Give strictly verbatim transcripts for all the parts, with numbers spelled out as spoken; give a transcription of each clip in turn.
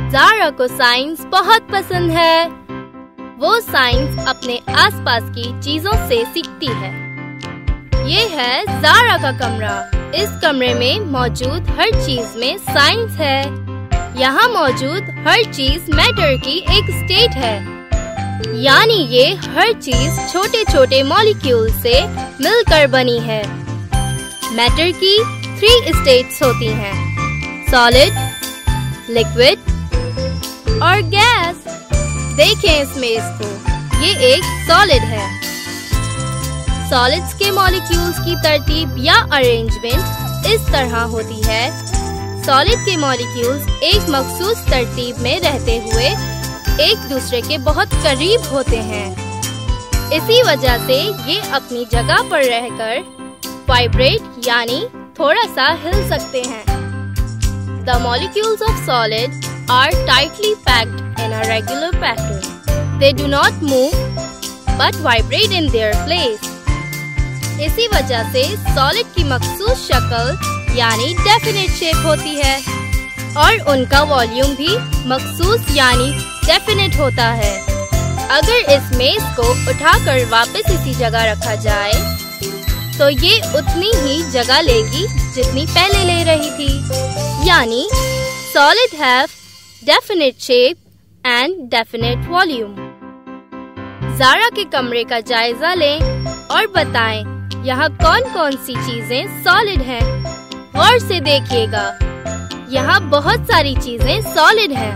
ज़ारा को साइंस बहुत पसंद है। वो साइंस अपने आसपास की चीजों से सीखती है। ये है ज़ारा का कमरा। इस कमरे में मौजूद हर चीज में साइंस है। यहाँ मौजूद हर चीज मैटर की एक स्टेट है, यानी ये हर चीज छोटे छोटे मॉलिक्यूल से मिलकर बनी है। मैटर की थ्री स्टेट्स होती हैं, सॉलिड, लिक्विड और गैस। देखें इसमें इसको, ये एक सॉलिड है। सॉलिड्स के मॉलिक्यूल्स की तरतीब या अरेंजमेंट इस तरह होती है। सॉलिड के मॉलिक्यूल्स एक मखसूस तरतीब में रहते हुए एक दूसरे के बहुत करीब होते हैं। इसी वजह से ये अपनी जगह पर रहकर वाइब्रेट यानी थोड़ा सा हिल सकते हैं। The molecules of solid are tightly packed in a regular pattern. They do not move but vibrate in their place. इसी वजह से सॉलिड की मखसूस शक्ल यानी डेफिनेट शेप होती है और उनका वॉल्यूम भी मखसूस यानी डेफिनेट होता है। अगर इस मेज को उठाकर वापस इसी जगह रखा जाए तो ये उतनी ही जगह लेगी जितनी पहले ले रही थी, यानी solid have definite shape and definite volume. Zara के कमरे का जायजा लें और बताएं यहाँ कौन कौन सी चीजें सॉलिड हैं। गौर से देखिएगा, यहाँ बहुत सारी चीजें सॉलिड हैं।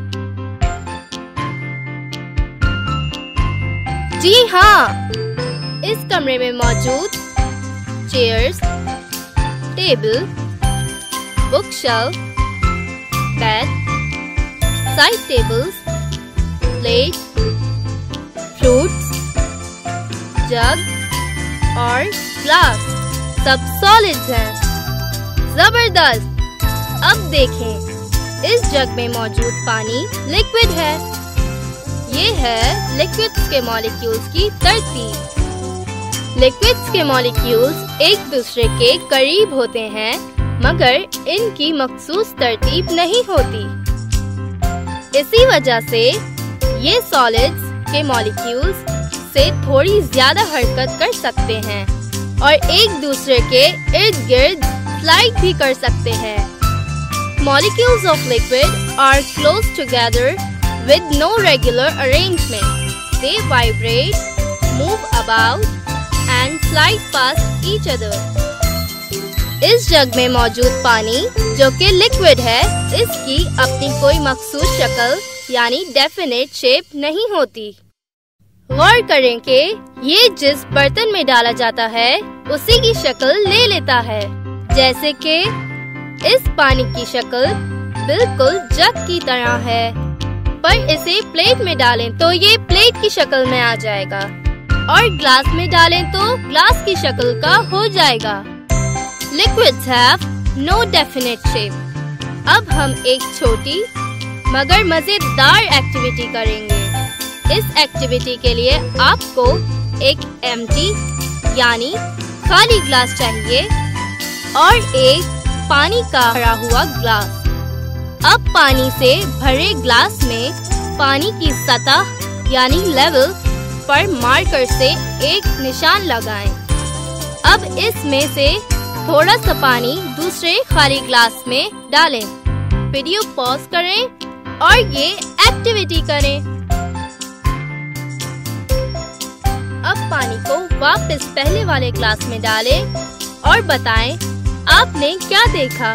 जी हाँ, इस कमरे में मौजूद chairs, table, book shelf, bed, side tables, plate, fruits, jug और ग्लास सब सॉलिड्स हैं। जबरदस्त! अब देखें, इस जग में मौजूद पानी लिक्विड है। ये है लिक्विड्स के मॉलिक्यूल्स की तरतीब। लिक्विड्स के मॉलिक्यूल्स एक दूसरे के करीब होते हैं, मगर इनकी मखसूस तरतीब नहीं होती। इसी वजह से ये सॉलिड्स के मॉलिक्यूल्स से थोड़ी ज्यादा हरकत कर सकते हैं और एक दूसरे के इर्द गिर्द स्लाइड भी कर सकते हैं। Molecules of liquid are close together with no regular arrangement. They vibrate, move about and slide past each other. इस जग में मौजूद पानी जो कि लिक्विड है, इसकी अपनी कोई मखसूस शक्ल यानी डेफिनेट शेप नहीं होती। गौर करें कि ये जिस बर्तन में डाला जाता है उसी की शक्ल ले लेता है। जैसे कि इस पानी की शक्ल बिल्कुल जग की तरह है, पर इसे प्लेट में डालें तो ये प्लेट की शक्ल में आ जाएगा और ग्लास में डालें तो ग्लास की शक्ल का हो जाएगा। Liquids have no definite shape. अब हम एक छोटी मगर मजेदार एक्टिविटी करेंगे। इस एक्टिविटी के लिए आपको एक एम्प्टी यानी खाली ग्लास चाहिए और एक पानी का भरा हुआ ग्लास। अब पानी से भरे ग्लास में पानी की सतह यानी लेवल पर मार्कर से एक निशान लगाएं। अब इसमें से थोड़ा सा पानी दूसरे खाली ग्लास में डालें। वीडियो पॉज करें और ये एक्टिविटी करें। अब पानी को वापस पहले वाले ग्लास में डालें और बताएं आपने क्या देखा।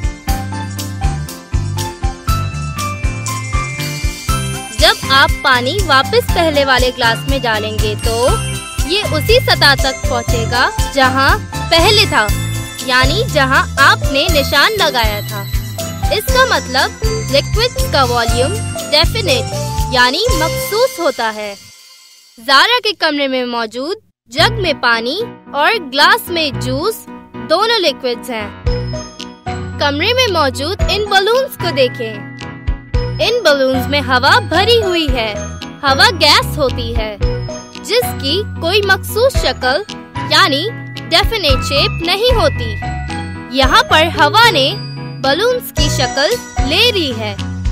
जब आप पानी वापस पहले वाले ग्लास में डालेंगे तो ये उसी सतह तक पहुंचेगा जहां पहले था, यानी जहां आपने निशान लगाया था। इसका मतलब लिक्विड्स का वॉल्यूम डेफिनेट यानी मखसूस होता है। ज़ारा के कमरे में मौजूद जग में पानी और ग्लास में जूस दोनों लिक्विड्स हैं। कमरे में मौजूद इन बलून्स को देखें। इन बलून्स में हवा भरी हुई है। हवा गैस होती है जिसकी कोई मखसूस शक्ल यानी डेफिनेट शेप नहीं होती। यहाँ पर हवा ने बलून्स की शक्ल ले ली है,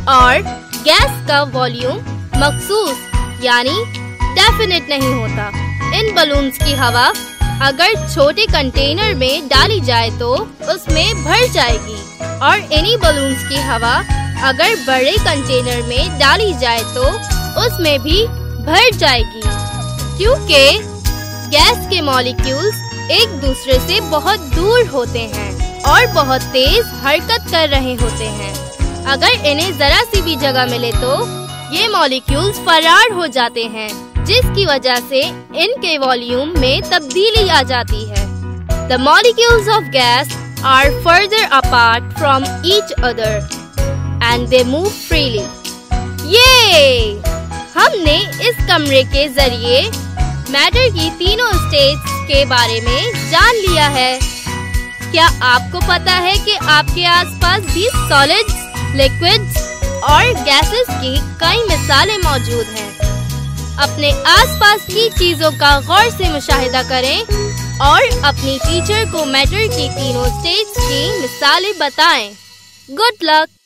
और गैस का वॉल्यूम मखसूस यानी डेफिनेट नहीं होता। इन बलून्स की हवा अगर छोटे कंटेनर में डाली जाए तो उसमें भर जाएगी और इन्हीं बलून्स की हवा अगर बड़े कंटेनर में डाली जाए तो उसमें भी भर जाएगी, क्योंकि गैस के मॉलिक्यूल्स एक दूसरे से बहुत दूर होते हैं और बहुत तेज हरकत कर रहे होते हैं। अगर इन्हें जरा सी भी जगह मिले तो ये मॉलिक्यूल्स फरार हो जाते हैं, जिसकी वजह से इनके वॉल्यूम में तब्दीली आ जाती है। The molecules of gas are further apart from each other and they move freely. ये हमने इस कमरे के जरिए मैटर की तीनों स्टेट्स के बारे में जान लिया है। क्या आपको पता है कि आपके आसपास भी सॉलिड्स, लिक्विड्स और गैसेस की कई मिसालें मौजूद हैं। अपने आसपास की चीजों का गौर से मुशाहिदा करें और अपनी टीचर को मैटर की तीनों स्टेट्स की मिसालें बताएं। Good luck.